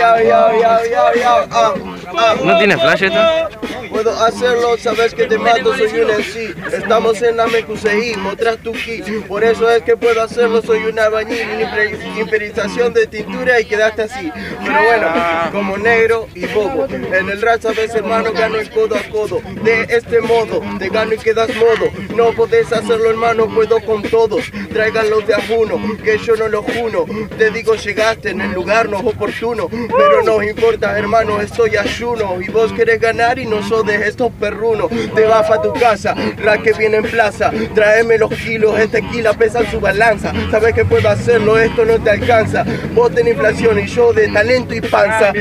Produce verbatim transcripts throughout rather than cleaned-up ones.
Yo, yo, yo, yo, yo. Ah, ah. ¿No tienes flash esto? Puedo hacerlo, sabes que te mato, soy un M C. Estamos en la M Q C I, mostras tu ki. Por eso es que puedo hacerlo, soy un albañil. Imperización de tintura y quedaste así. Pero bueno, como negro y bobo. En el rap, sabes, hermano, gano el codo a codo. De este modo, te gano y quedas modo. No podés hacerlo, hermano, puedo con todos. Tráiganlos de ajuno, que yo no los juno. Te digo, llegaste en el lugar no oportuno. Pero no importa, hermano, estoy ayuno. Y vos querés ganar y no sos de estos perrunos. Te vas a tu casa, rap que viene en plaza. Tráeme los kilos, este tequila pesa en su balanza. Sabes que puedo hacerlo, esto no te alcanza. Vos tenés inflación y yo de talento y panza.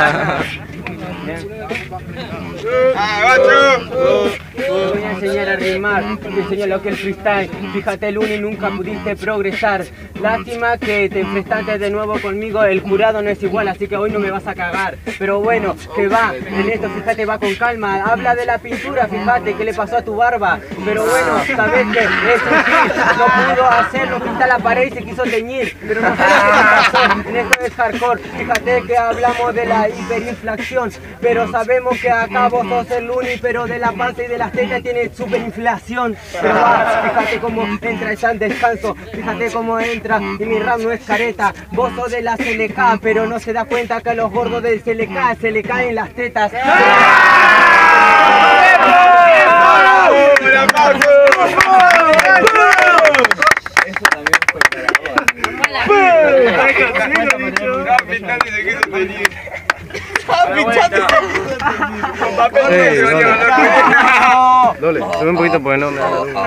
Ah, te voy a enseñar a rimar, te enseño lo que es el freestyle. Fíjate, Luni, nunca pudiste progresar. Lástima que te enfrentaste de nuevo conmigo. El jurado no es igual, así que hoy no me vas a cagar. Pero bueno, que va, en esto fíjate, va con calma. Habla de la pintura, fíjate, qué le pasó a tu barba. Pero bueno, sabes que eso sí, no pudo hacerlo, pintar la pared y se quiso teñir. Pero no sabes qué pasó, en esto es hardcore. Fíjate que hablamos de la hiperinflación, pero sabemos que acá vos sos el Luni, pero de la panza y de las tetas tiene superinflación. Pero va, fíjate cómo entra ya en descanso, fíjate cómo entra y mi rap no es careta. Vos sos de la C L K, pero no se da cuenta que a los gordos del C L K se le caen las tetas. Eso también fue Dole, sube un poquito porque no me da la luz.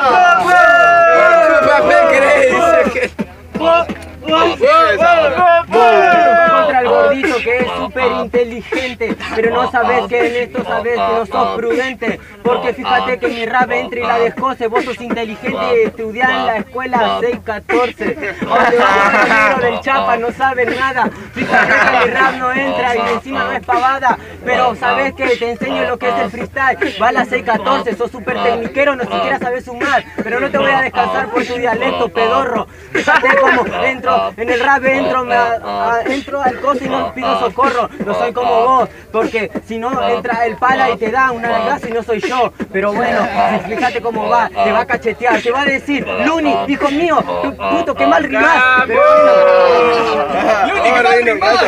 Contra el gordito que es súper inteligente, pero no sabes que en esto sabes que no sos prudente, porque fíjate que mi rap entra y la descoce. Vos sos inteligente y estudiás en la escuela seis catorce, donde vas al libro del Chapa, no sabes nada. Fíjate que mi rap no entra y encima no es pavada, pero sabes que te enseño lo que es el freestyle. Va a la seis catorce, sos súper tecniquero, no siquiera sabes sumar, pero no te voy a descansar por tu dialecto pedorro. Fíjate cómo entro en el rap, entro, me, a, a, entro al coso y no pido socorro. No soy como vos, porque si no entra el pala y te da una desgracia y no soy yo. Pero bueno, fíjate cómo va, te va a cachetear, te va a decir, Luni, hijo mío, tu puto, qué mal rimás. Pero bueno, Luni, qué mal rimás.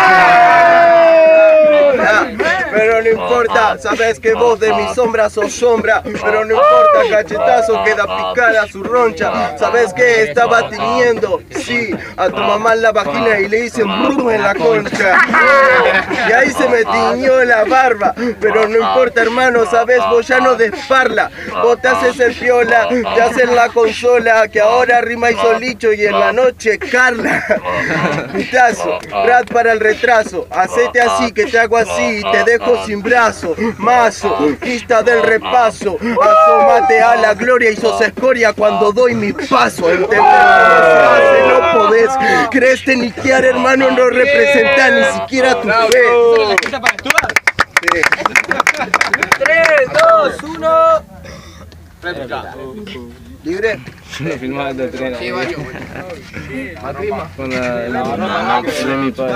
Pero no importa, sabes que vos de mi sombra sos sombra. Pero no importa, cachetazo queda picada su roncha. Sabes que estaba teniendo, sí, a tu mamá en la vagina y le hice un brum en la concha. Y ahí se me tiñó la barba. Pero no importa, hermano, sabes, vos ya no desparla. Vos te haces el piola, te haces la consola, que ahora rima y solicho y en la noche Carla. Pitazo, rat para el retraso. Hacete así que te hago así y te dejo sin brazo, mazo, pista del repaso, asómate a la gloria y sos escoria cuando doy mi paso. Entender que no no podés, crees teniquear, hermano, no representa ni siquiera tu fe. tres, dos, uno. ¿Libre? Lo filmaba de tren. Sí, varios. Con la de mi padre.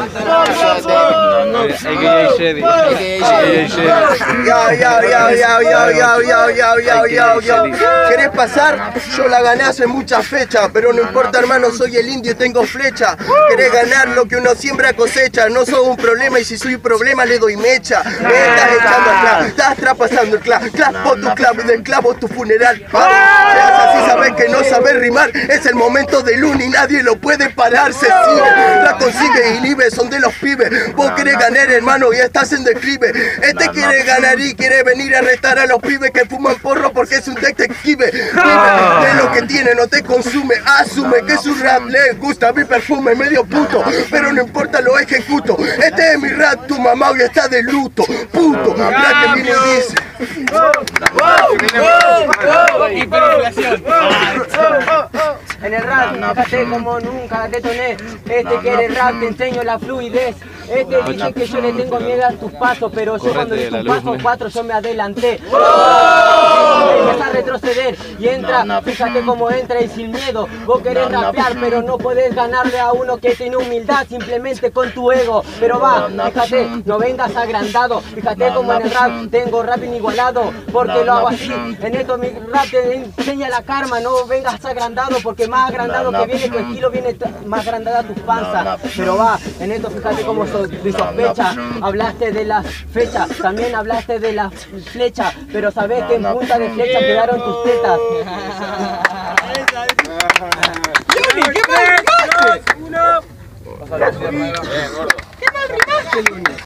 A K A Shady. Ya, ya, ya, ya, ya, ya, ya, ya, ya, ya, ya. ¿Querés pasar? Yo la gané hace muchas fechas, pero no importa, hermano, soy el indio y tengo flecha. Querés ganar lo que uno siembra cosecha, no soy un problema y si soy un problema le doy mecha. Me estás echando al clavo, estás traspasando el clavo, clavo tu clavo y del clavo tu funeral. Seas así, sabes que no sabes rimar, es el momento de Luni, nadie lo puede parar, se sigue, la consigue y libre, son de los pibes. Vos querés ganar, hermano, y estás en declive. Este quiere ganar y quiere venir a arrestar a los pibes que fuman porro porque es un detective. De lo que tiene, no te consume, asume que su rap le gusta mi perfume, medio puto, pero no importa, lo ejecuto. Este es mi rap, tu mamá hoy está de luto, puto, la que viene y dice. Hiperinflación. En el rap, fíjate como nunca detoné. Este quiere rap, te enseño la fluidez. Este dice que yo le tengo miedo a tus pasos, pero yo cuando di tu paso cuatro yo me adelanté. empieza a retroceder y entra, fíjate cómo entra y sin miedo. Vos querés rapear, pero no podés ganarle a uno que tiene humildad simplemente con tu ego. Pero va, fíjate, no vengas agrandado. Fíjate como en el rap tengo rap inigualado, porque lo hago así. En esto mi rap te enseña la karma, no vengas agrandado, porque más agrandado que viene tu estilo, viene más agrandada tu panza. Pero va, en esto fíjate como so, de sospecha. Hablaste de las fechas, también hablaste de las flechas, pero sabes que en punta de flecha quedaron tus tetas. ¿Qué más rimaste? Uno. ¿Qué más rimaste, Luni?